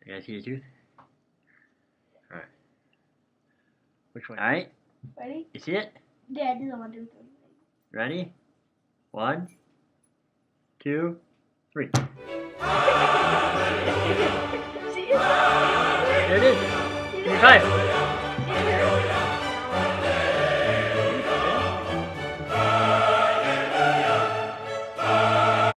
You guys see the tooth? Alright. Which one? Alright. Ready? You see it? Dad doesn't want to do anything. Ready? 1, 2, 3. See it? There it is. Give me 5.